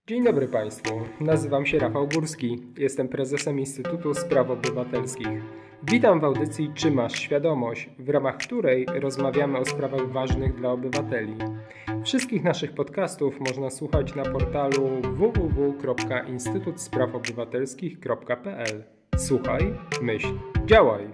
Dzień dobry Państwu, nazywam się Rafał Górski, jestem prezesem Instytutu Spraw Obywatelskich. Witam w audycji Czy masz świadomość, w ramach której rozmawiamy o sprawach ważnych dla obywateli. Wszystkich naszych podcastów można słuchać na portalu www.instytutspraw-obywatelskich.pl. Słuchaj, myśl, działaj!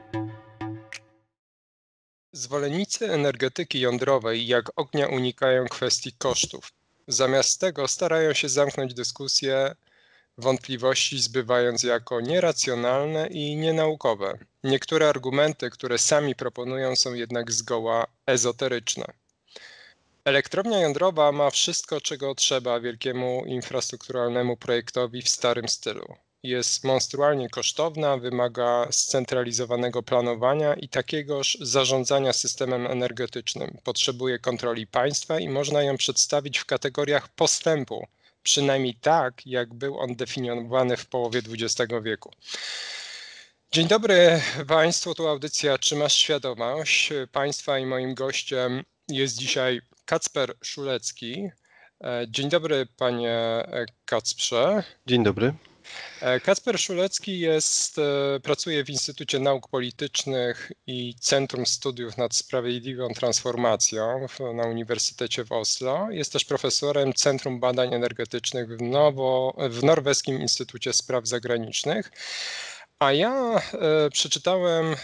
Zwolennicy energetyki jądrowej jak ognia unikają kwestii kosztów. Zamiast tego starają się zamknąć dyskusję, wątpliwości zbywając jako nieracjonalne i nienaukowe. Niektóre argumenty, które sami proponują, są jednak zgoła ezoteryczne. Elektrownia jądrowa ma wszystko, czego trzeba wielkiemu infrastrukturalnemu projektowi w starym stylu. Jest monstrualnie kosztowna, wymaga scentralizowanego planowania i takiegoż zarządzania systemem energetycznym. Potrzebuje kontroli państwa i można ją przedstawić w kategoriach postępu, przynajmniej tak, jak był on definiowany w połowie XX wieku. Dzień dobry Państwu, tu audycja Czy masz świadomość? Państwa i moim gościem jest dzisiaj Kacper Szulecki. Dzień dobry panie Kacprze. Dzień dobry. Kacper Szulecki pracuje w Instytucie Nauk Politycznych i Centrum Studiów nad Sprawiedliwą Transformacją na Uniwersytecie w Oslo. Jest też profesorem Centrum Badań Energetycznych w Norweskim Instytucie Spraw Zagranicznych. A ja przeczytałem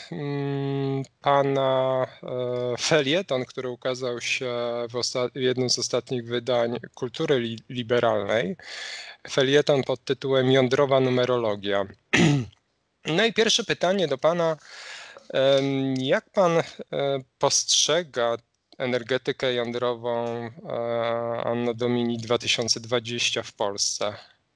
pana felieton, który ukazał się w jednym z ostatnich wydań Kultury Liberalnej. Felieton pod tytułem Jądrowa numerologia. No i pierwsze pytanie do pana. Jak pan postrzega energetykę jądrową Anno Domini 2020 w Polsce?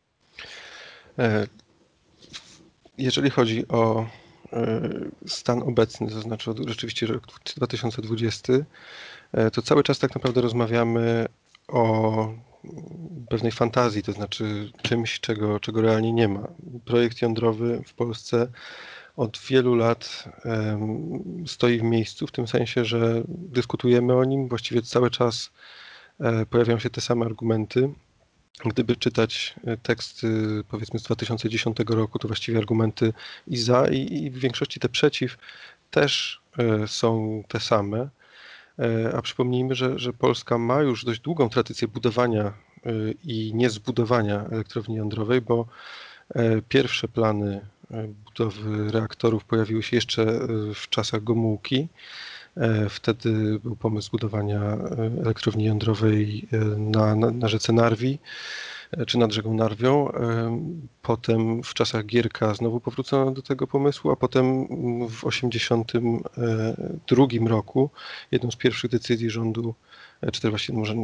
Jeżeli chodzi o stan obecny, to znaczy rzeczywiście rok 2020, to cały czas tak naprawdę rozmawiamy o pewnej fantazji, to znaczy czymś, czego realnie nie ma. Projekt jądrowy w Polsce od wielu lat stoi w miejscu, w tym sensie, że dyskutujemy o nim, właściwie cały czas pojawiają się te same argumenty. Gdyby czytać teksty powiedzmy z 2010 roku, to właściwie argumenty i za, i w większości te przeciw też są te same. A przypomnijmy, że Polska ma już dość długą tradycję budowania i niezbudowania elektrowni jądrowej, bo pierwsze plany budowy reaktorów pojawiły się jeszcze w czasach Gomułki. Wtedy był pomysł budowania elektrowni jądrowej na rzece Narwi, czy nad rzeką Narwią. Potem w czasach Gierka znowu powrócono do tego pomysłu, a potem w 1982 roku jedną z pierwszych decyzji rządu, czy też właściwie może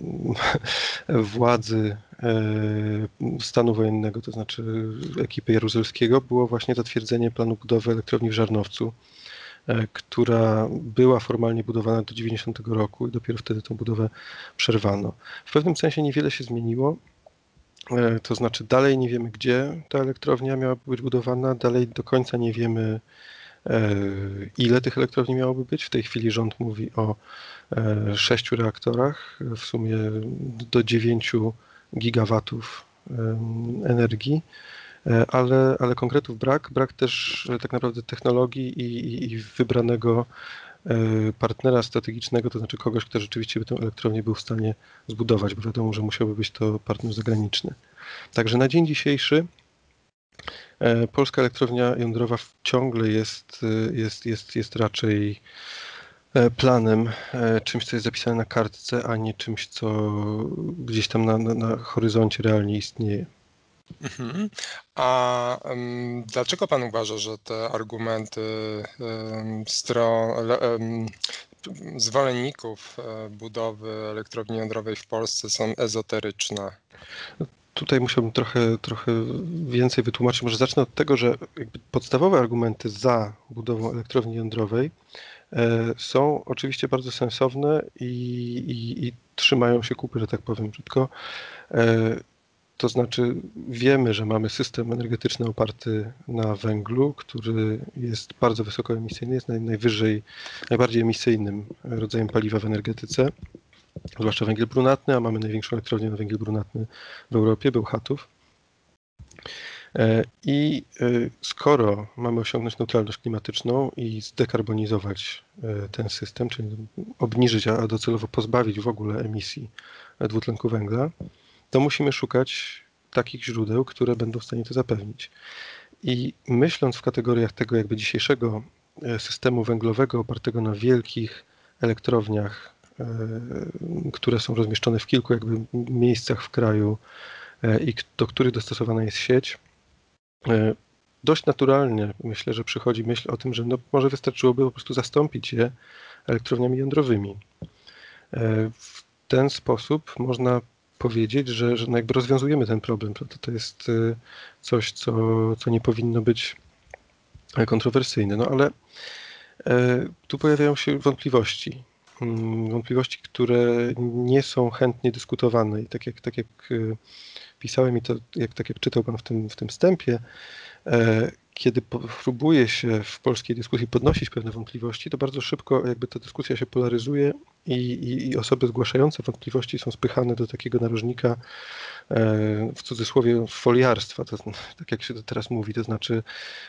władzy stanu wojennego, to znaczy ekipy Jaruzelskiego, było właśnie zatwierdzenie planu budowy elektrowni w Żarnowcu, która była formalnie budowana do 90 roku i dopiero wtedy tę budowę przerwano. W pewnym sensie niewiele się zmieniło, to znaczy dalej nie wiemy, gdzie ta elektrownia miała być budowana, dalej do końca nie wiemy, ile tych elektrowni miałoby być. W tej chwili rząd mówi o 6 reaktorach, w sumie do 9 gigawatów energii. Ale konkretów brak też tak naprawdę technologii i wybranego partnera strategicznego, to znaczy kogoś, kto rzeczywiście by tę elektrownię był w stanie zbudować, bo wiadomo, że musiałby być to partner zagraniczny. Także na dzień dzisiejszy polska elektrownia jądrowa ciągle jest raczej planem, czymś, co jest zapisane na kartce, a nie czymś, co gdzieś tam na horyzoncie realnie istnieje. A dlaczego pan uważa, że te argumenty zwolenników budowy elektrowni jądrowej w Polsce są ezoteryczne? Tutaj musiałbym trochę więcej wytłumaczyć. Może zacznę od tego, że jakby podstawowe argumenty za budową elektrowni jądrowej są oczywiście bardzo sensowne i trzymają się kupy, że tak powiem brzydko. To znaczy wiemy, że mamy system energetyczny oparty na węglu, który jest bardzo wysokoemisyjny, jest najbardziej emisyjnym rodzajem paliwa w energetyce. zwłaszcza węgiel brunatny, a mamy największą elektrownię na węgiel brunatny w Europie, Bełchatów. I skoro mamy osiągnąć neutralność klimatyczną i zdekarbonizować ten system, czyli obniżyć, a docelowo pozbawić w ogóle emisji dwutlenku węgla, to musimy szukać takich źródeł, które będą w stanie to zapewnić. I myśląc w kategoriach tego jakby dzisiejszego systemu węglowego opartego na wielkich elektrowniach, które są rozmieszczone w kilku jakby miejscach w kraju i do których dostosowana jest sieć, dość naturalnie myślę, że przychodzi myśl o tym, że no może wystarczyłoby po prostu zastąpić je elektrowniami jądrowymi. W ten sposób można powiedzieć, że no jakby rozwiązujemy ten problem. To jest coś, co nie powinno być kontrowersyjne. No ale tu pojawiają się wątpliwości. Wątpliwości, które nie są chętnie dyskutowane. I tak jak pisałem i tak jak czytał Pan w tym wstępie, kiedy próbuje się w polskiej dyskusji podnosić pewne wątpliwości, to bardzo szybko jakby ta dyskusja się polaryzuje i osoby zgłaszające wątpliwości są spychane do takiego narożnika, w cudzysłowie, foliarstwa, tak jak się to teraz mówi, to znaczy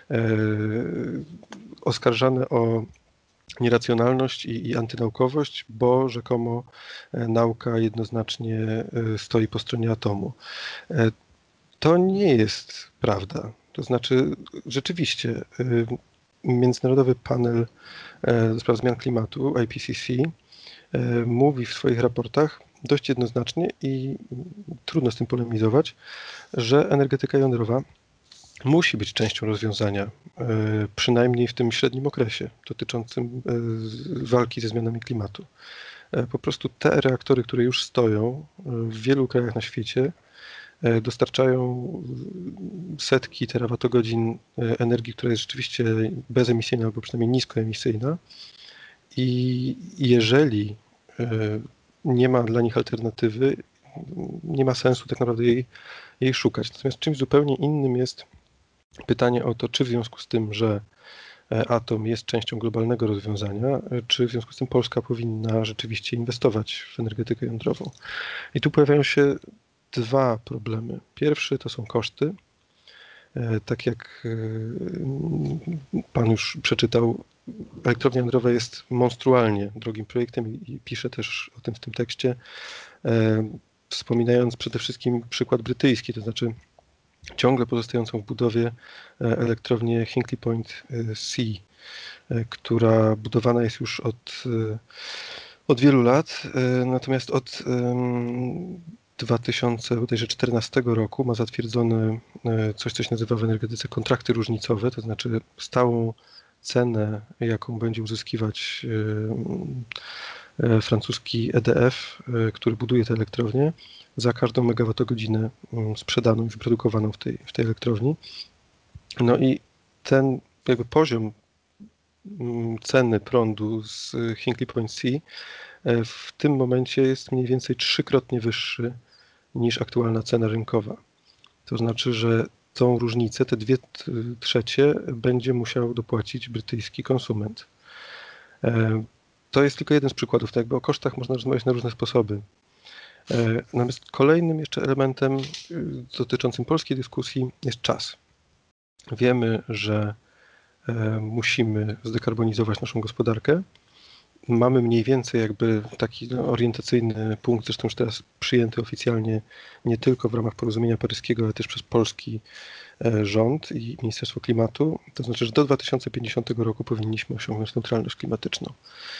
oskarżane o nieracjonalność i antynaukowość, bo rzekomo nauka jednoznacznie stoi po stronie atomu. To nie jest prawda. To znaczy, rzeczywiście, Międzynarodowy Panel do Spraw Zmian Klimatu, IPCC, mówi w swoich raportach dość jednoznacznie i trudno z tym polemizować, że energetyka jądrowa musi być częścią rozwiązania, przynajmniej w tym średnim okresie dotyczącym walki ze zmianami klimatu. Po prostu te reaktory, które już stoją w wielu krajach na świecie, dostarczają setki terawatogodzin energii, która jest rzeczywiście bezemisyjna albo przynajmniej niskoemisyjna. I jeżeli nie ma dla nich alternatywy, nie ma sensu tak naprawdę jej szukać. Natomiast czymś zupełnie innym jest pytanie o to, czy w związku z tym, że atom jest częścią globalnego rozwiązania, czy w związku z tym Polska powinna rzeczywiście inwestować w energetykę jądrową. I tu pojawiają się dwa problemy. Pierwszy to są koszty. Tak jak Pan już przeczytał, elektrownia jądrowa jest monstrualnie drogim projektem i pisze też o tym w tym tekście, wspominając przede wszystkim przykład brytyjski, to znaczy ciągle pozostającą w budowie elektrownię Hinkley Point C, która budowana jest już od wielu lat, natomiast od 2014 roku ma zatwierdzone coś, co się nazywa w energetyce kontrakty różnicowe, to znaczy stałą cenę, jaką będzie uzyskiwać francuski EDF, który buduje tę elektrownię, za każdą megawattogodzinę sprzedaną i wyprodukowaną w tej elektrowni. No i ten jakby poziom ceny prądu z Hinkley Point C w tym momencie jest mniej więcej 3-krotnie wyższy niż aktualna cena rynkowa. To znaczy, że tą różnicę, te 2/3 będzie musiał dopłacić brytyjski konsument. To jest tylko jeden z przykładów, tak jakby o kosztach można rozmawiać na różne sposoby. Natomiast kolejnym jeszcze elementem dotyczącym polskiej dyskusji jest czas. Wiemy, że musimy zdekarbonizować naszą gospodarkę. Mamy mniej więcej jakby taki orientacyjny punkt, zresztą już teraz przyjęty oficjalnie nie tylko w ramach porozumienia paryskiego, ale też przez polski rząd i Ministerstwo Klimatu. To znaczy, że do 2050 roku powinniśmy osiągnąć neutralność klimatyczną.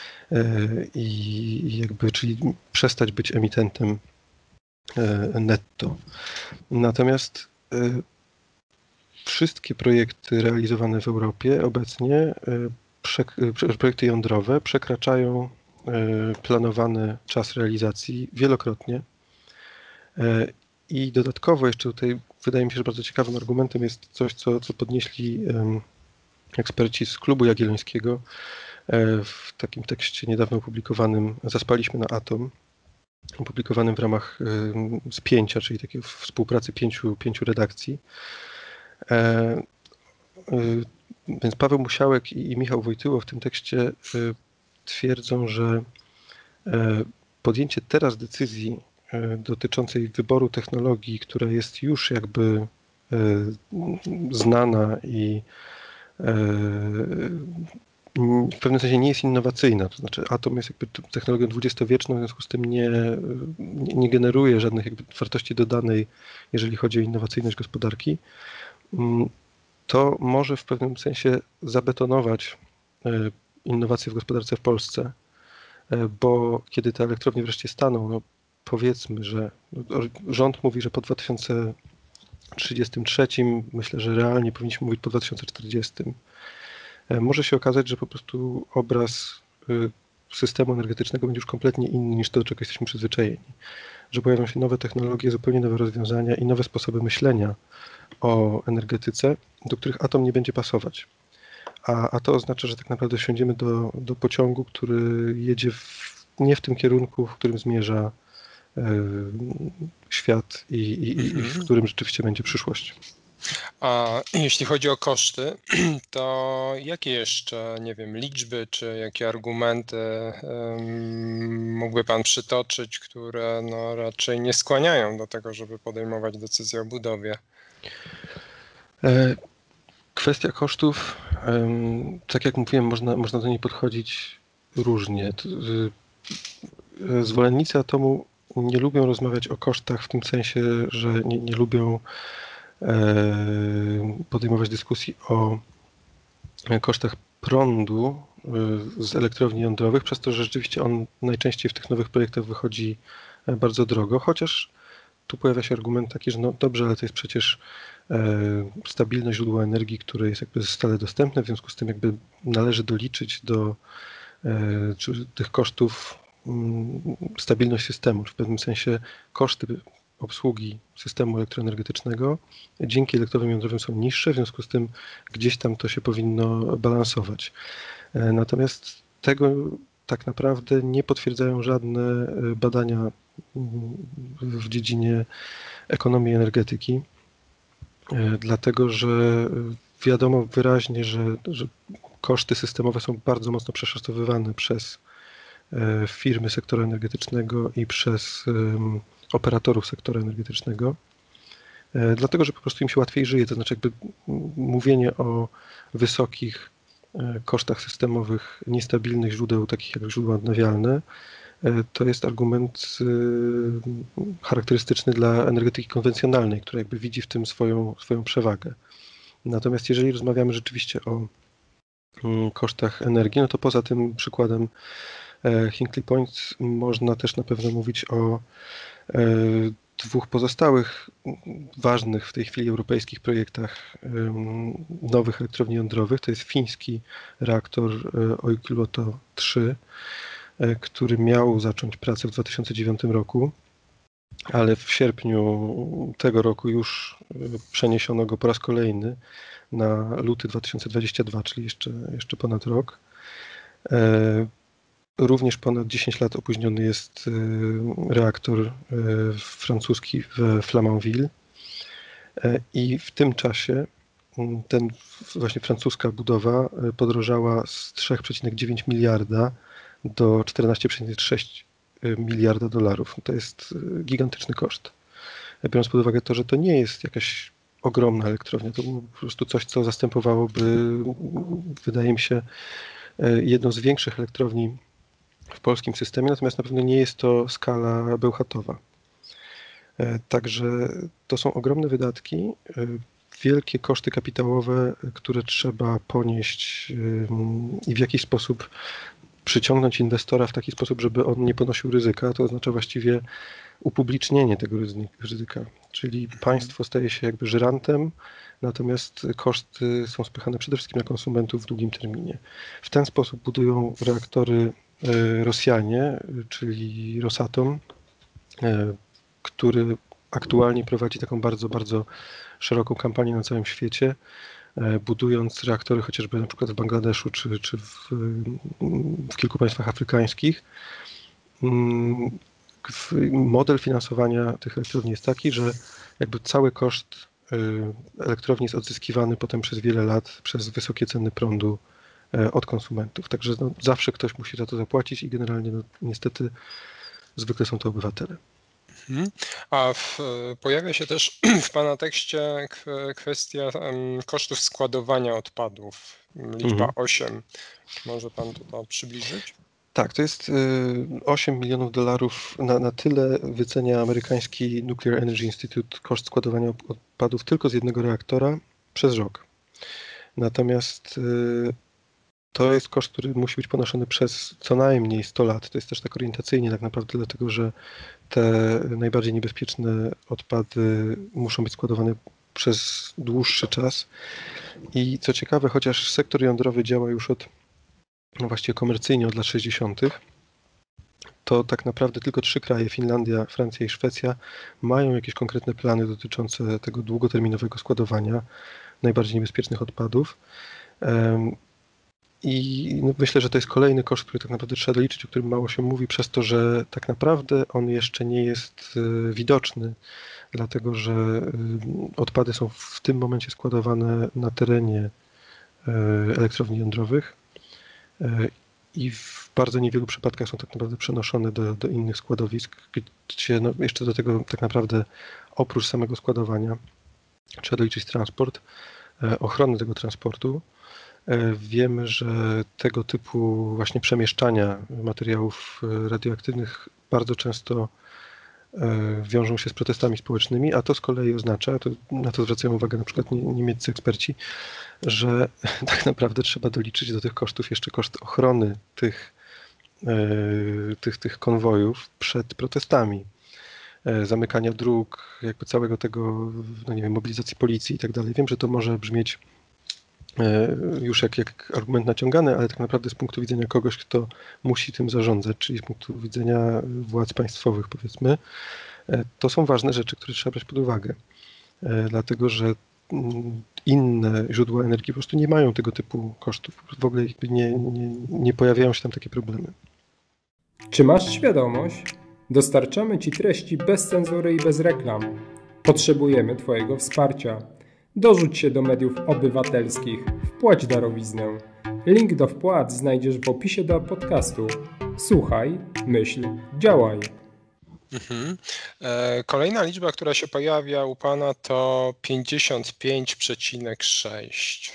Czyli przestać być emitentem netto. Natomiast wszystkie projekty realizowane w Europie obecnie, projekty jądrowe, przekraczają planowany czas realizacji wielokrotnie. I dodatkowo jeszcze tutaj wydaje mi się, że bardzo ciekawym argumentem jest coś, co podnieśli eksperci z Klubu Jagiellońskiego w takim tekście niedawno opublikowanym Zaspaliśmy na atom, opublikowanym w ramach Spięcia, czyli takiej współpracy pięciu redakcji. Więc Paweł Musiałek i Michał Wojtyło w tym tekście twierdzą, że podjęcie teraz decyzji dotyczącej wyboru technologii, która jest już jakby znana i w pewnym sensie nie jest innowacyjna, to znaczy atom jest jakby technologią dwudziestowieczną, w związku z tym nie generuje żadnych jakby wartości dodanej, jeżeli chodzi o innowacyjność gospodarki, to może w pewnym sensie zabetonować innowacje w gospodarce w Polsce, bo kiedy te elektrownie wreszcie staną, no powiedzmy, że rząd mówi, że po 2033, myślę, że realnie powinniśmy mówić po 2040, może się okazać, że po prostu obraz systemu energetycznego będzie już kompletnie inny niż to, do czego jesteśmy przyzwyczajeni. Że pojawią się nowe technologie, zupełnie nowe rozwiązania i nowe sposoby myślenia o energetyce, do których atom nie będzie pasować. A to oznacza, że tak naprawdę wsiądziemy do pociągu, który jedzie nie w tym kierunku, w którym zmierza świat i w którym rzeczywiście będzie przyszłość. A jeśli chodzi o koszty, to jakie jeszcze, nie wiem, liczby czy jakie argumenty mógłby Pan przytoczyć, które no raczej nie skłaniają do tego, żeby podejmować decyzję o budowie? Kwestia kosztów, tak jak mówiłem, można do niej podchodzić różnie. Zwolennicy atomu nie lubią rozmawiać o kosztach w tym sensie, że nie lubią podejmować dyskusji o kosztach prądu z elektrowni jądrowych, przez to, że rzeczywiście on najczęściej w tych nowych projektach wychodzi bardzo drogo, chociaż tu pojawia się argument taki, że no dobrze, ale to jest przecież stabilne źródło energii, które jest jakby stale dostępne, w związku z tym jakby należy doliczyć do tych kosztów stabilność systemu. W pewnym sensie koszty obsługi systemu elektroenergetycznego dzięki elektrowniom jądrowym są niższe, w związku z tym gdzieś tam to się powinno balansować. Natomiast tego tak naprawdę nie potwierdzają żadne badania w dziedzinie ekonomii energetyki, dlatego że wiadomo wyraźnie, że koszty systemowe są bardzo mocno przeszacowywane przez firmy sektora energetycznego i przez operatorów sektora energetycznego, dlatego że po prostu im się łatwiej żyje, to znaczy jakby mówienie o wysokich kosztach systemowych niestabilnych źródeł, takich jak źródła odnawialne, to jest argument charakterystyczny dla energetyki konwencjonalnej, która jakby widzi w tym swoją przewagę. Natomiast jeżeli rozmawiamy rzeczywiście o kosztach energii, no to poza tym przykładem Hinkley Point można też na pewno mówić o dwóch pozostałych ważnych w tej chwili europejskich projektach nowych elektrowni jądrowych. To jest fiński reaktor Olkiluoto 3, który miał zacząć pracę w 2009 roku, ale w sierpniu tego roku już przeniesiono go po raz kolejny na luty 2022, czyli jeszcze ponad rok. Również ponad 10 lat opóźniony jest reaktor francuski w Flamanville i w tym czasie ten właśnie francuska budowa podrożała z 3,9 miliarda do 14,6 miliarda dolarów. To jest gigantyczny koszt. Biorąc pod uwagę to, że to nie jest jakaś ogromna elektrownia, to było po prostu coś, co zastępowałoby, wydaje mi się, jedną z większych elektrowni w polskim systemie, natomiast na pewno nie jest to skala bełchatowa. Także to są ogromne wydatki, wielkie koszty kapitałowe, które trzeba ponieść i w jakiś sposób przyciągnąć inwestora w taki sposób, żeby on nie ponosił ryzyka, to oznacza właściwie upublicznienie tego ryzyka. Czyli państwo staje się jakby żyrantem, natomiast koszty są spychane przede wszystkim na konsumentów w długim terminie. W ten sposób budują reaktory Rosjanie, czyli Rosatom, który aktualnie prowadzi taką bardzo, bardzo szeroką kampanię na całym świecie, budując reaktory chociażby na przykład w Bangladeszu czy w kilku państwach afrykańskich. Model finansowania tych elektrowni jest taki, że jakby cały koszt elektrowni jest odzyskiwany potem przez wiele lat przez wysokie ceny prądu od konsumentów. Także no, zawsze ktoś musi za to zapłacić i generalnie no, niestety zwykle są to obywatele. A pojawia się też w Pana tekście kwestia kosztów składowania odpadów, liczba 8. Może Pan to przybliżyć? Tak, to jest $8 milionów. Na tyle wycenia amerykański Nuclear Energy Institute koszt składowania odpadów tylko z jednego reaktora przez rok. Natomiast to jest koszt, który musi być ponoszony przez co najmniej 100 lat. To jest też tak orientacyjnie tak naprawdę, dlatego że te najbardziej niebezpieczne odpady muszą być składowane przez dłuższy czas. I co ciekawe, chociaż sektor jądrowy działa już właściwie komercyjnie od lat 60., to tak naprawdę tylko 3 kraje, Finlandia, Francja i Szwecja, mają jakieś konkretne plany dotyczące tego długoterminowego składowania najbardziej niebezpiecznych odpadów. I myślę, że to jest kolejny koszt, który tak naprawdę trzeba doliczyć, o którym mało się mówi, przez to, że tak naprawdę on jeszcze nie jest widoczny, dlatego że odpady są w tym momencie składowane na terenie elektrowni jądrowych i w bardzo niewielu przypadkach są tak naprawdę przenoszone do innych składowisk, gdzie jeszcze do tego tak naprawdę oprócz samego składowania trzeba doliczyć transport, ochronę tego transportu. Wiemy, że tego typu właśnie przemieszczania materiałów radioaktywnych bardzo często wiążą się z protestami społecznymi, a to z kolei oznacza, na to zwracają uwagę na przykład niemieccy eksperci, że tak naprawdę trzeba doliczyć do tych kosztów jeszcze koszt ochrony tych konwojów przed protestami, zamykania dróg, jakby całego tego, mobilizacji policji i tak dalej. Wiem, że to może brzmieć już jak argument naciągany, ale tak naprawdę z punktu widzenia kogoś, kto musi tym zarządzać, czyli z punktu widzenia władz państwowych, powiedzmy, to są ważne rzeczy, które trzeba brać pod uwagę. Dlatego, że inne źródła energii po prostu nie mają tego typu kosztów. W ogóle nie pojawiają się tam takie problemy. Czy masz świadomość? Dostarczamy Ci treści bez cenzury i bez reklam. Potrzebujemy Twojego wsparcia. Dorzuć się do mediów obywatelskich. Wpłać darowiznę. Link do wpłat znajdziesz w opisie do podcastu. Słuchaj, myśl, działaj. Kolejna liczba, która się pojawia u Pana, to 55,6.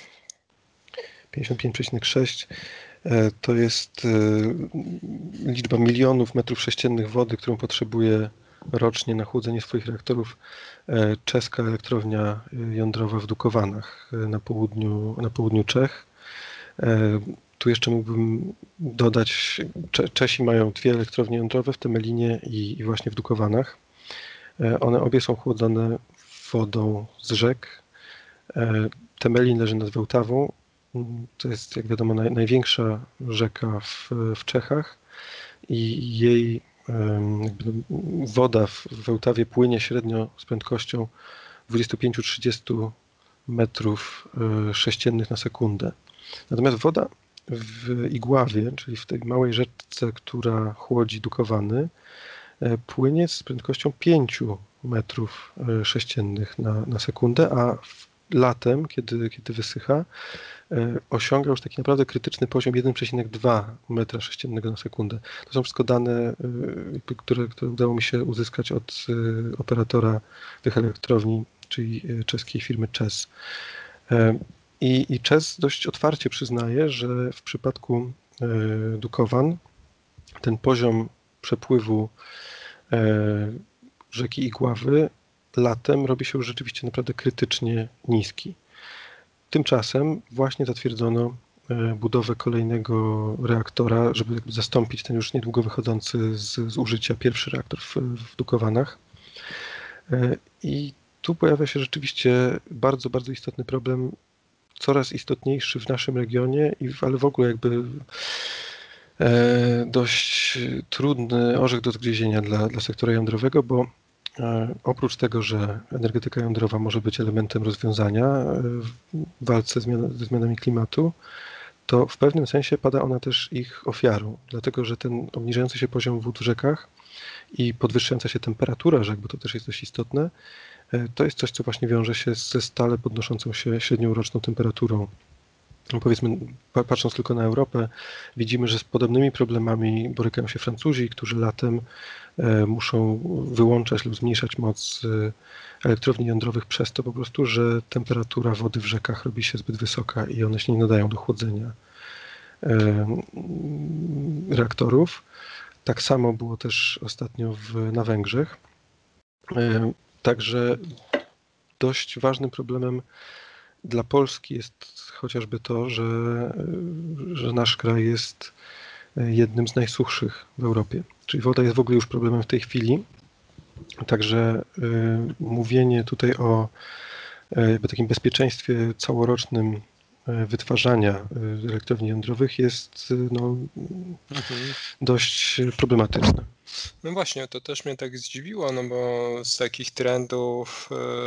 55,6 to jest liczba milionów metrów sześciennych wody, którą potrzebuje rocznie na chłodzenie swoich reaktorów czeska elektrownia jądrowa w Dukowanach na południu Czech. Tu jeszcze mógłbym dodać, Czesi mają 2 elektrownie jądrowe w Temelinie i właśnie w Dukowanach. One obie są chłodzone wodą z rzek. Temelin leży nad Wełtawą. To jest, jak wiadomo, największa rzeka w Czechach i jej woda w Wełtawie płynie średnio z prędkością 25-30 metrów sześciennych na sekundę. Natomiast woda w Igławie, czyli w tej małej rzece, która chłodzi Dukowany, płynie z prędkością 5 metrów sześciennych na sekundę, a latem, kiedy wysycha, osiąga już taki naprawdę krytyczny poziom 1,2 metra sześciennego na sekundę. To są wszystko dane, które udało mi się uzyskać od operatora tych elektrowni, czyli czeskiej firmy ČEZ. I ČEZ dość otwarcie przyznaje, że w przypadku Dukowan ten poziom przepływu rzeki Igławy latem robi się już rzeczywiście naprawdę krytycznie niski. Tymczasem właśnie zatwierdzono budowę kolejnego reaktora, żeby zastąpić ten już niedługo wychodzący z użycia pierwszy reaktor w Dukowanach. I tu pojawia się rzeczywiście bardzo, bardzo istotny problem, coraz istotniejszy w naszym regionie, ale w ogóle jakby dość trudny orzech do zgryzienia dla sektora jądrowego, bo oprócz tego, że energetyka jądrowa może być elementem rozwiązania w walce ze zmianami klimatu, to w pewnym sensie pada ona też ich ofiarą, dlatego że ten obniżający się poziom wód w rzekach i podwyższająca się temperatura rzek, bo to też jest dość istotne, to jest coś, co właśnie wiąże się ze stale podnoszącą się średnią roczną temperaturą powiedzmy, patrząc tylko na Europę, widzimy, że z podobnymi problemami borykają się Francuzi, którzy latem muszą wyłączać lub zmniejszać moc elektrowni jądrowych przez to po prostu, że temperatura wody w rzekach robi się zbyt wysoka i one się nie nadają do chłodzenia reaktorów. Tak samo było też ostatnio na Węgrzech. Także dość ważnym problemem dla Polski jest chociażby to, że nasz kraj jest jednym z najsuchszych w Europie. Czyli woda jest w ogóle już problemem w tej chwili. Także mówienie tutaj o jakby takim bezpieczeństwie całorocznym wytwarzania elektrowni jądrowych jest dość problematyczne. No właśnie, to też mnie tak zdziwiło, no bo z takich trendów,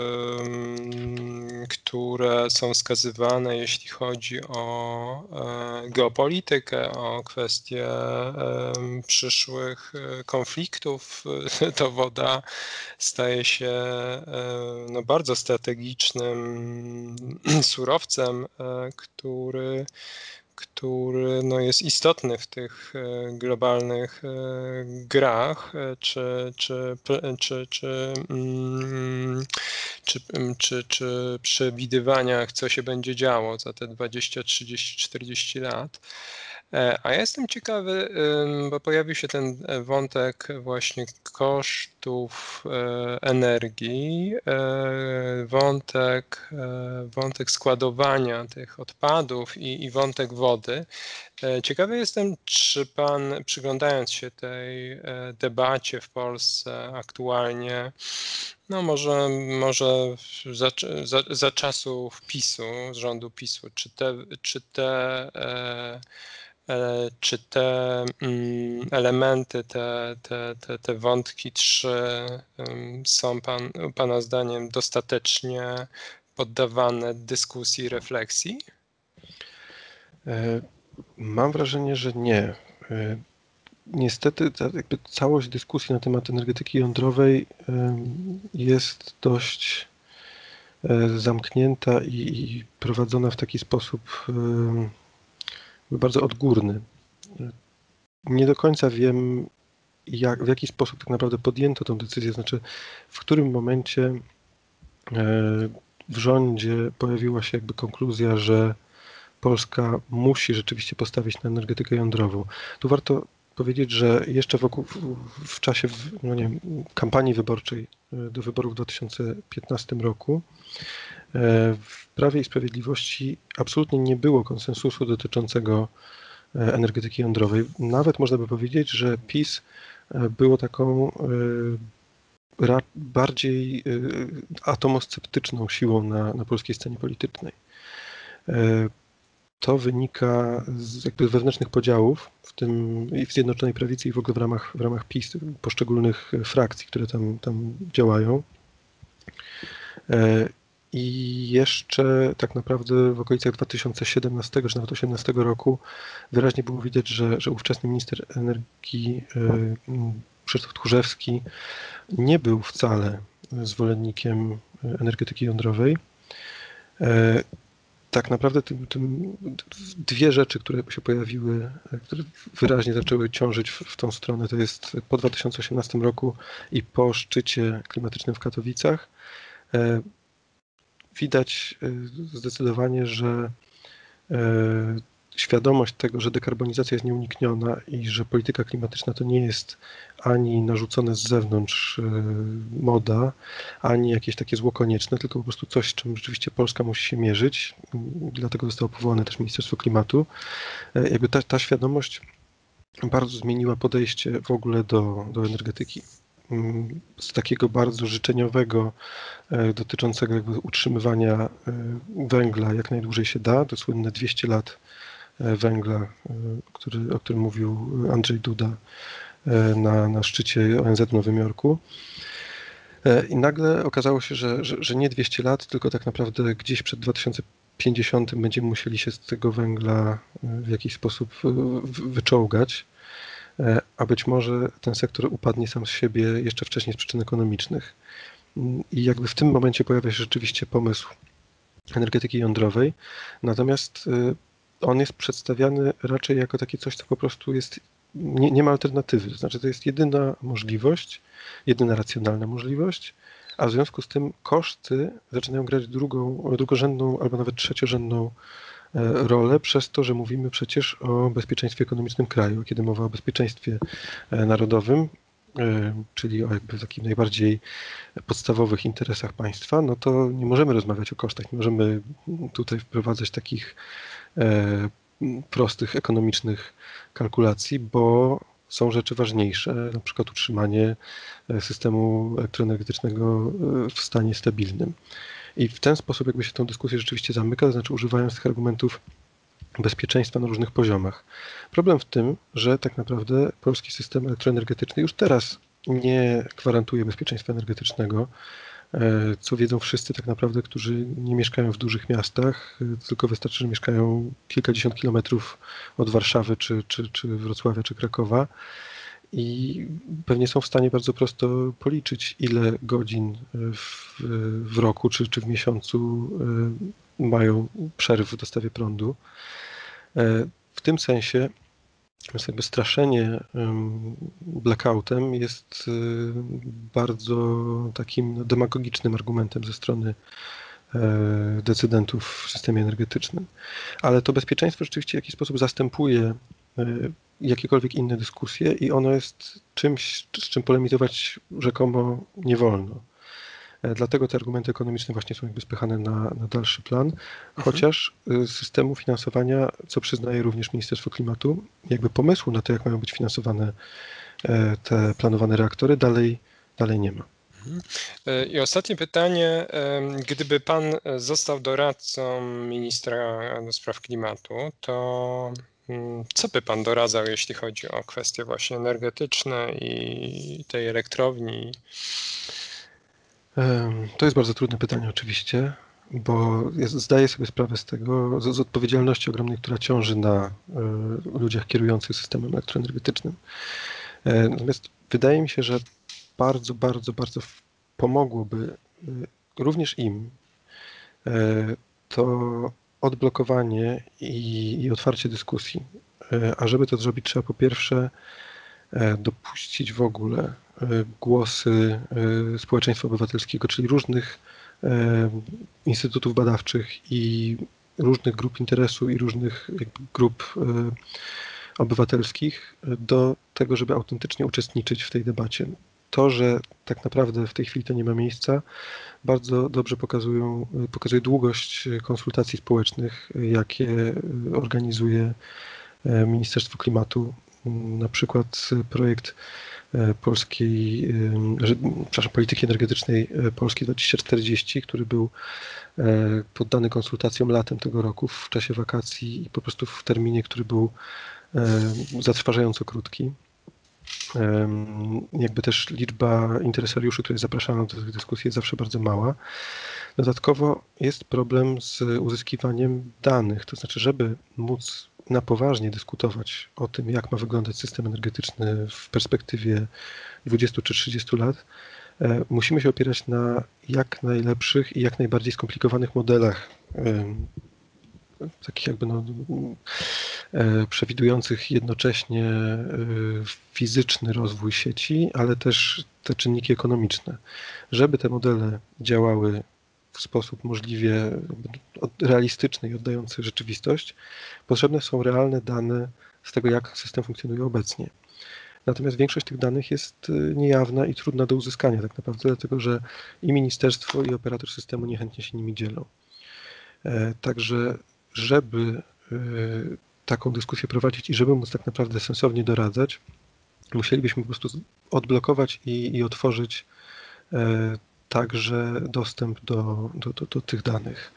które są wskazywane, jeśli chodzi o geopolitykę, o kwestie przyszłych konfliktów, to woda staje się bardzo strategicznym surowcem, który jest istotny w tych globalnych grach, czy przewidywaniach, co się będzie działo za te 20, 30, 40 lat. A ja jestem ciekawy, bo pojawił się ten wątek właśnie kosztów energii, wątek składowania tych odpadów i wątek wody. Ciekawy jestem, czy pan, przyglądając się tej debacie w Polsce aktualnie, no może za czasów PiS-u, z rządu PiS-u, czy te elementy, te wątki trzy są pana zdaniem dostatecznie poddawane dyskusji, refleksji? Mam wrażenie, że nie. Niestety jakby całość dyskusji na temat energetyki jądrowej jest dość zamknięta i prowadzona w taki sposób bardzo odgórny. Nie do końca wiem, w jaki sposób tak naprawdę podjęto tę decyzję, znaczy w którym momencie w rządzie pojawiła się jakby konkluzja, że Polska musi rzeczywiście postawić na energetykę jądrową. Tu warto powiedzieć, że jeszcze w czasie kampanii wyborczej do wyborów w 2015 roku w Prawie i Sprawiedliwości absolutnie nie było konsensusu dotyczącego energetyki jądrowej. Nawet można by powiedzieć, że PiS było taką bardziej atomosceptyczną siłą na polskiej scenie politycznej. To wynika z jakby wewnętrznych podziałów, w tym i w Zjednoczonej Prawicy, i w ogóle w ramach PiS, poszczególnych frakcji, które tam działają. I jeszcze tak naprawdę w okolicach 2017 czy nawet 2018 roku wyraźnie było widać, że ówczesny minister energii Krzysztof Tchórzewski nie był wcale zwolennikiem energetyki jądrowej. Tak naprawdę dwie rzeczy, które się pojawiły, które wyraźnie zaczęły ciążyć w tą stronę, to jest po 2018 roku i po szczycie klimatycznym w Katowicach. Widać zdecydowanie, że świadomość tego, że dekarbonizacja jest nieunikniona i że polityka klimatyczna to nie jest ani narzucone z zewnątrz moda, ani jakieś takie zło konieczne, tylko po prostu coś, z czym rzeczywiście Polska musi się mierzyć. Dlatego zostało powołane też Ministerstwo Klimatu. Jakby ta świadomość bardzo zmieniła podejście w ogóle do energetyki. Z takiego bardzo życzeniowego, dotyczącego jakby utrzymywania węgla jak najdłużej się da, to słynne 200 lat węgla, o którym mówił Andrzej Duda na szczycie ONZ w Nowym Jorku. I nagle okazało się, że nie 200 lat, tylko tak naprawdę gdzieś przed 2050 będziemy musieli się z tego węgla w jakiś sposób wyczołgać, a być może ten sektor upadnie sam z siebie jeszcze wcześniej z przyczyn ekonomicznych. I jakby w tym momencie pojawia się rzeczywiście pomysł energetyki jądrowej, natomiast on jest przedstawiany raczej jako takie coś, co po prostu jest, nie ma alternatywy. To znaczy, to jest jedyna możliwość, jedyna racjonalna możliwość, a w związku z tym koszty zaczynają grać drugorzędną albo nawet trzeciorzędną rolę przez to, że mówimy przecież o bezpieczeństwie ekonomicznym kraju. Kiedy mowa o bezpieczeństwie narodowym, czyli o jakby takich najbardziej podstawowych interesach państwa, no to nie możemy rozmawiać o kosztach, nie możemy tutaj wprowadzać takich prostych ekonomicznych kalkulacji, bo są rzeczy ważniejsze, na przykład utrzymanie systemu elektroenergetycznego w stanie stabilnym. I w ten sposób jakby się tę dyskusję rzeczywiście zamyka, to znaczy używając tych argumentów bezpieczeństwa na różnych poziomach. Problem w tym, że tak naprawdę polski system elektroenergetyczny już teraz nie gwarantuje bezpieczeństwa energetycznego, co wiedzą wszyscy tak naprawdę, którzy nie mieszkają w dużych miastach, tylko wystarczy, że mieszkają kilkadziesiąt kilometrów od Warszawy, czy Wrocławia, czy Krakowa i pewnie są w stanie bardzo prosto policzyć, ile godzin w roku, czy w miesiącu mają przerw w dostawie prądu. W tym sensie jakby straszenie blackoutem jest bardzo takim demagogicznym argumentem ze strony decydentów w systemie energetycznym. Ale to bezpieczeństwo rzeczywiście w jakiś sposób zastępuje jakiekolwiek inne dyskusje i ono jest czymś, z czym polemizować rzekomo nie wolno. Dlatego te argumenty ekonomiczne właśnie są jakby spychane na dalszy plan, chociaż systemu finansowania, co przyznaje również Ministerstwo Klimatu, jakby pomysłu na to, jak mają być finansowane te planowane reaktory, dalej nie ma. I ostatnie pytanie. Gdyby pan został doradcą ministra do spraw klimatu, to co by pan doradzał, jeśli chodzi o kwestie właśnie energetyczne i tej elektrowni? To jest bardzo trudne pytanie oczywiście, bo zdaję sobie sprawę z tego, z odpowiedzialności ogromnej, która ciąży na ludziach kierujących systemem elektroenergetycznym. Natomiast wydaje mi się, że bardzo pomogłoby również im to odblokowanie i otwarcie dyskusji. A żeby to zrobić, trzeba po pierwsze dopuścić w ogóle głosy społeczeństwa obywatelskiego, czyli różnych instytutów badawczych i różnych grup interesu i różnych grup obywatelskich do tego, żeby autentycznie uczestniczyć w tej debacie. To, że tak naprawdę w tej chwili to nie ma miejsca, bardzo dobrze pokazuje długość konsultacji społecznych, jakie organizuje Ministerstwo Klimatu. Na przykład projekt polityki energetycznej Polski 2040, który był poddany konsultacjom latem tego roku w czasie wakacji i po prostu w terminie, który był zatrważająco krótki. Jakby też liczba interesariuszy, których zapraszano do tej dyskusji, jest zawsze bardzo mała. Dodatkowo jest problem z uzyskiwaniem danych, to znaczy, żeby móc na poważnie dyskutować o tym, jak ma wyglądać system energetyczny w perspektywie 20 czy 30 lat, musimy się opierać na jak najlepszych i jak najbardziej skomplikowanych modelach, takich jakby przewidujących jednocześnie fizyczny rozwój sieci, ale też te czynniki ekonomiczne. Żeby te modele działały w sposób możliwie realistyczny i oddający rzeczywistość, potrzebne są realne dane z tego, jak system funkcjonuje obecnie. Natomiast większość tych danych jest niejawna i trudna do uzyskania tak naprawdę, dlatego że i ministerstwo, i operator systemu niechętnie się nimi dzielą. Także żeby taką dyskusję prowadzić i żeby móc tak naprawdę sensownie doradzać, musielibyśmy po prostu odblokować i otworzyć także dostęp do tych danych.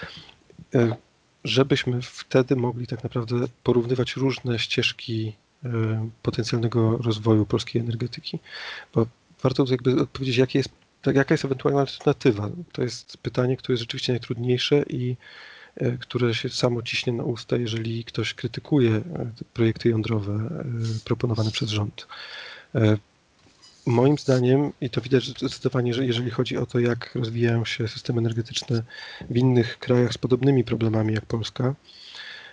Żebyśmy wtedy mogli tak naprawdę porównywać różne ścieżki potencjalnego rozwoju polskiej energetyki. Bo warto jakby odpowiedzieć, jaka jest ewentualna alternatywa. To jest pytanie, które jest rzeczywiście najtrudniejsze i które się samo ciśnie na usta, jeżeli ktoś krytykuje projekty jądrowe proponowane przez rząd. Moim zdaniem, i to widać zdecydowanie, że jeżeli chodzi o to, jak rozwijają się systemy energetyczne w innych krajach z podobnymi problemami jak Polska,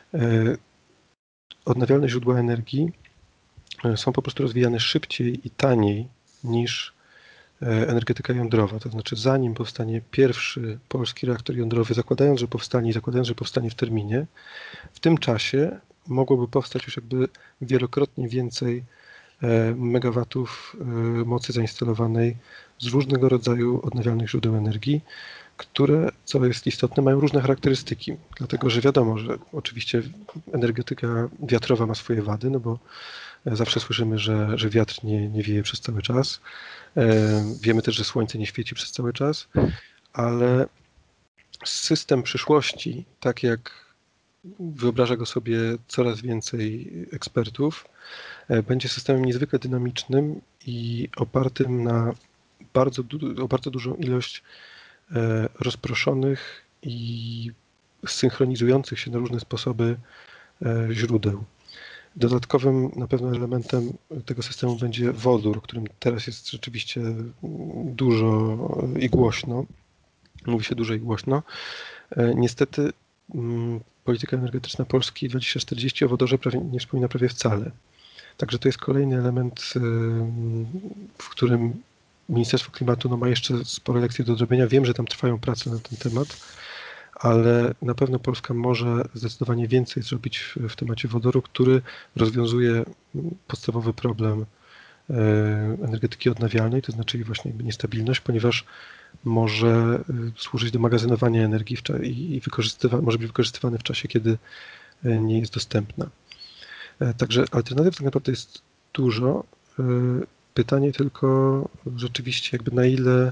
Odnawialne źródła energii są po prostu rozwijane szybciej i taniej niż energetyka jądrowa. To znaczy, zanim powstanie pierwszy polski reaktor jądrowy, zakładając, że powstanie w terminie, w tym czasie mogłoby powstać już jakby wielokrotnie więcej megawatów mocy zainstalowanej z różnego rodzaju odnawialnych źródeł energii, które, co jest istotne, mają różne charakterystyki. Dlatego, że wiadomo, że oczywiście energetyka wiatrowa ma swoje wady, no bo zawsze słyszymy, że wiatr nie wieje przez cały czas. Wiemy też, że słońce nie świeci przez cały czas, ale system przyszłości, tak jak wyobraża go sobie coraz więcej ekspertów, będzie systemem niezwykle dynamicznym i opartym na bardzo dużą ilość rozproszonych i synchronizujących się na różne sposoby źródeł. Dodatkowym na pewno elementem tego systemu będzie wodór, którym teraz jest rzeczywiście dużo i głośno. Mówi się dużo i głośno. Niestety polityka energetyczna Polski 2040 o wodorze nie wspomina prawie wcale. Także to jest kolejny element, w którym Ministerstwo Klimatu ma jeszcze spore lekcje do zrobienia. Wiem, że tam trwają prace na ten temat, ale na pewno Polska może zdecydowanie więcej zrobić w temacie wodoru, który rozwiązuje podstawowy problem energetyki odnawialnej, to znaczy właśnie niestabilność, ponieważ może służyć do magazynowania energii i może być wykorzystywany w czasie, kiedy nie jest dostępna. Także alternatyw tak naprawdę jest dużo. Pytanie tylko rzeczywiście jakby na ile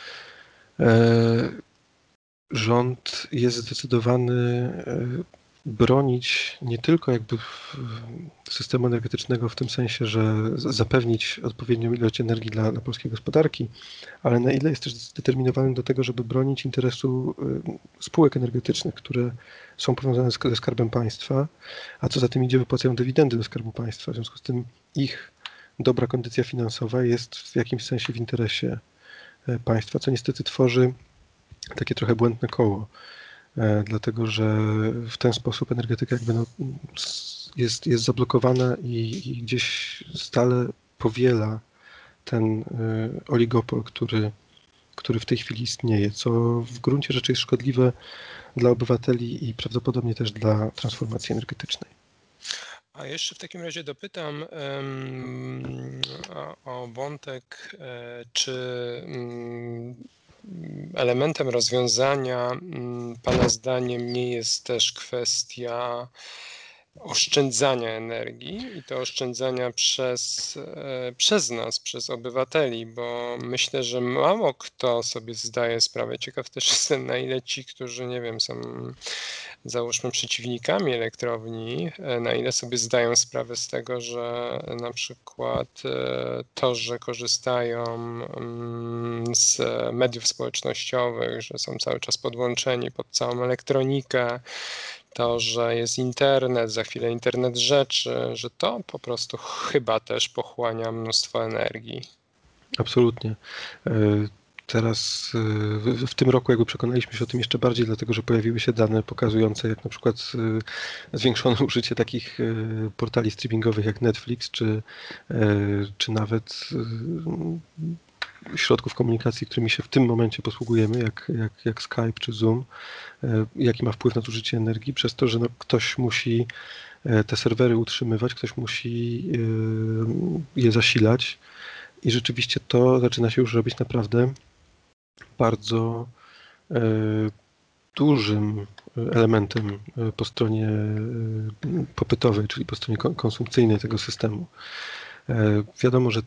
rząd jest zdecydowany bronić nie tylko jakby systemu energetycznego w tym sensie, że zapewnić odpowiednią ilość energii dla polskiej gospodarki, ale na ile jest też zdeterminowany do tego, żeby bronić interesu spółek energetycznych, które są powiązane ze Skarbem Państwa, a co za tym idzie, wypłacają dywidendy do Skarbu Państwa. W związku z tym ich dobra kondycja finansowa jest w jakimś sensie w interesie państwa, co niestety tworzy takie trochę błędne koło, dlatego że w ten sposób energetyka jakby jest zablokowana i gdzieś stale powiela ten oligopol, który w tej chwili istnieje, co w gruncie rzeczy jest szkodliwe dla obywateli i prawdopodobnie też dla transformacji energetycznej. A jeszcze w takim razie dopytam o wątek, czy elementem rozwiązania Pana zdaniem nie jest też kwestia oszczędzania energii i to oszczędzania przez nas, przez obywateli, bo myślę, że mało kto sobie zdaje sprawę. Ciekaw też jestem, na ile ci, którzy nie wiem, są załóżmy przeciwnikami elektrowni, na ile sobie zdają sprawę z tego, że na przykład to, że korzystają z mediów społecznościowych, że są cały czas podłączeni pod całą elektronikę, to, że jest internet, za chwilę internet rzeczy, że to po prostu chyba też pochłania mnóstwo energii. Absolutnie. Teraz w tym roku jakby przekonaliśmy się o tym jeszcze bardziej, dlatego że pojawiły się dane pokazujące, jak na przykład zwiększone użycie takich portali streamingowych jak Netflix, czy nawet środków komunikacji, którymi się w tym momencie posługujemy, jak Skype czy Zoom, jaki ma wpływ na zużycie energii, przez to, że ktoś musi te serwery utrzymywać, ktoś musi je zasilać i rzeczywiście to zaczyna się już robić naprawdę bardzo dużym elementem po stronie popytowej, czyli po stronie konsumpcyjnej tego systemu. Wiadomo, że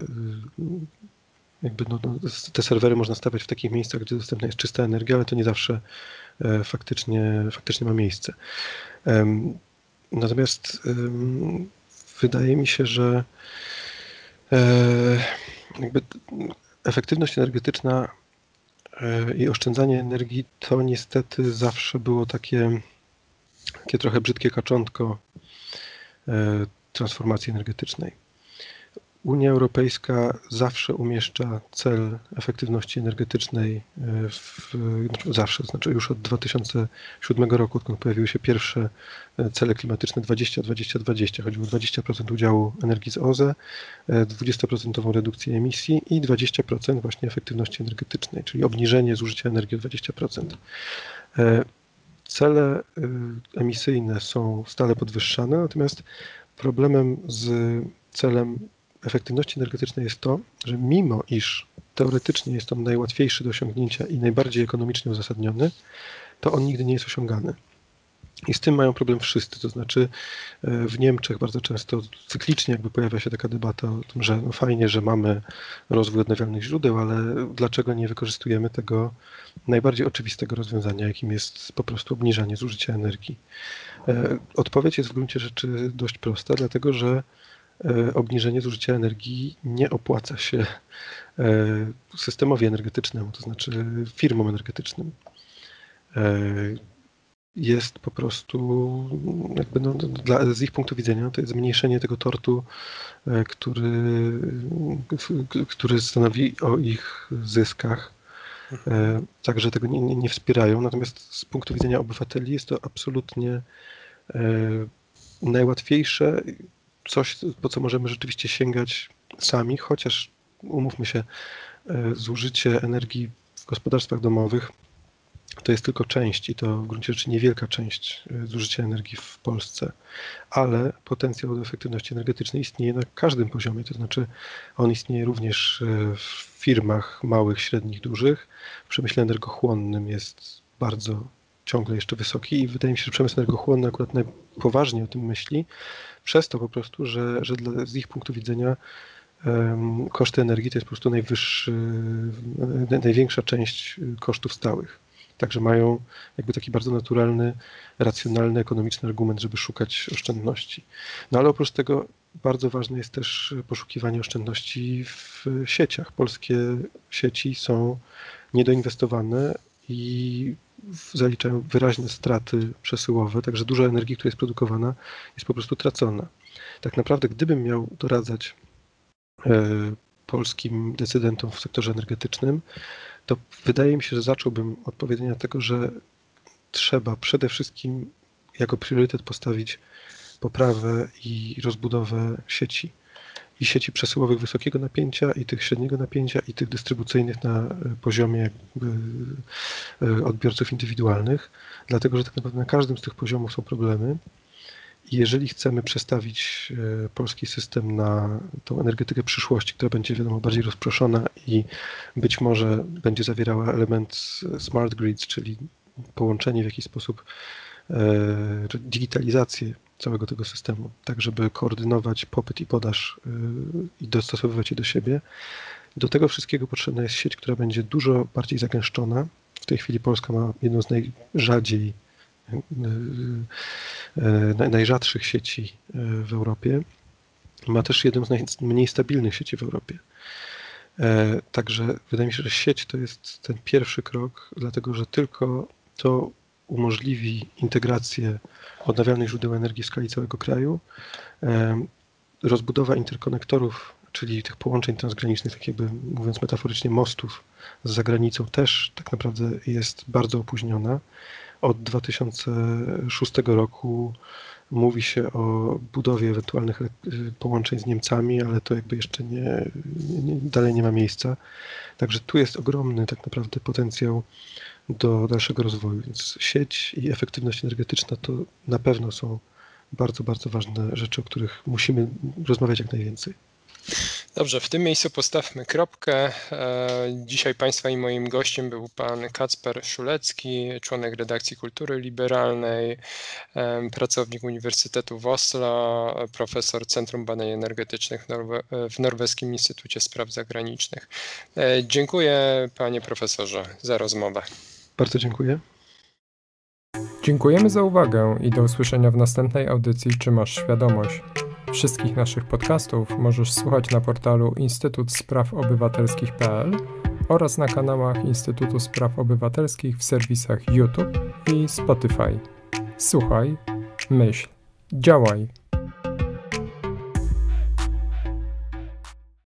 te serwery można stawiać w takich miejscach, gdzie dostępna jest czysta energia, ale to nie zawsze faktycznie ma miejsce. Natomiast wydaje mi się, że jakby efektywność energetyczna i oszczędzanie energii to niestety zawsze było takie trochę brzydkie kaczątko transformacji energetycznej. Unia Europejska zawsze umieszcza cel efektywności energetycznej zawsze, to znaczy już od 2007 roku, odkąd pojawiły się pierwsze cele klimatyczne 20-20-20. Chodziło o 20% udziału energii z OZE, 20% redukcję emisji i 20% właśnie efektywności energetycznej, czyli obniżenie zużycia energii o 20%. Cele emisyjne są stale podwyższane, natomiast problemem z celem efektywności energetycznej jest to, że mimo iż teoretycznie jest on najłatwiejszy do osiągnięcia i najbardziej ekonomicznie uzasadniony, to on nigdy nie jest osiągany. I z tym mają problem wszyscy, to znaczy w Niemczech bardzo często cyklicznie jakby pojawia się taka debata o tym, że no fajnie, że mamy rozwój odnawialnych źródeł, ale dlaczego nie wykorzystujemy tego najbardziej oczywistego rozwiązania, jakim jest po prostu obniżanie zużycia energii. Odpowiedź jest w gruncie rzeczy dość prosta, dlatego że obniżenie zużycia energii nie opłaca się systemowi energetycznemu, to znaczy firmom energetycznym. Jest po prostu, jakby z ich punktu widzenia, to jest zmniejszenie tego tortu, który stanowi o ich zyskach. Także tego nie wspierają. Natomiast z punktu widzenia obywateli jest to absolutnie najłatwiejsze, coś, po co możemy rzeczywiście sięgać sami, chociaż umówmy się, zużycie energii w gospodarstwach domowych to jest tylko część i to w gruncie rzeczy niewielka część zużycia energii w Polsce, ale potencjał do efektywności energetycznej istnieje na każdym poziomie, to znaczy on istnieje również w firmach małych, średnich, dużych. W przemyśle energochłonnym jest bardzo ciągle jeszcze wysoki i wydaje mi się, że przemysł energochłonny akurat najpoważniej o tym myśli, przez to po prostu, że z ich punktu widzenia koszty energii to jest po prostu największa część kosztów stałych. Także mają jakby taki bardzo naturalny, racjonalny, ekonomiczny argument, żeby szukać oszczędności. No ale oprócz tego bardzo ważne jest też poszukiwanie oszczędności w sieciach. Polskie sieci są niedoinwestowane i zaliczają wyraźne straty przesyłowe, także dużo energii, która jest produkowana, jest po prostu tracona. Tak naprawdę, gdybym miał doradzać polskim decydentom w sektorze energetycznym, to wydaje mi się, że zacząłbym od powiedzenia tego, że trzeba przede wszystkim jako priorytet postawić poprawę i rozbudowę sieci. I sieci przesyłowych wysokiego napięcia, i tych średniego napięcia, i tych dystrybucyjnych na poziomie odbiorców indywidualnych, dlatego że tak naprawdę na każdym z tych poziomów są problemy. I jeżeli chcemy przestawić polski system na tą energetykę przyszłości, która będzie, wiadomo, bardziej rozproszona i być może będzie zawierała element smart grids, czyli połączenie w jakiś sposób, digitalizację całego tego systemu, tak żeby koordynować popyt i podaż i dostosowywać je do siebie. Do tego wszystkiego potrzebna jest sieć, która będzie dużo bardziej zagęszczona. W tej chwili Polska ma jedną z najrzadszych sieci w Europie. Ma też jedną z najmniej stabilnych sieci w Europie. Także wydaje mi się, że sieć to jest ten pierwszy krok, dlatego że tylko to umożliwi integrację odnawialnych źródeł energii w skali całego kraju. Rozbudowa interkonektorów, czyli tych połączeń transgranicznych, tak jakby mówiąc metaforycznie mostów z zagranicą, też tak naprawdę jest bardzo opóźniona. Od 2006 roku mówi się o budowie ewentualnych połączeń z Niemcami, ale to jakby jeszcze dalej nie ma miejsca. Także tu jest ogromny tak naprawdę potencjał do dalszego rozwoju, więc sieć i efektywność energetyczna to na pewno są bardzo, bardzo ważne rzeczy, o których musimy rozmawiać jak najwięcej. Dobrze, w tym miejscu postawmy kropkę. Dzisiaj Państwa i moim gościem był pan Kacper Szulecki, członek redakcji Kultury Liberalnej, pracownik Uniwersytetu w Oslo, profesor Centrum Badań Energetycznych w Norweskim Instytucie Spraw Zagranicznych. Dziękuję, panie profesorze, za rozmowę. Bardzo dziękuję. Dziękujemy za uwagę i do usłyszenia w następnej audycji Czy masz świadomość? Wszystkich naszych podcastów możesz słuchać na portalu Instytut Spraw Obywatelskich.pl oraz na kanałach Instytutu Spraw Obywatelskich w serwisach YouTube i Spotify. Słuchaj, myśl, działaj.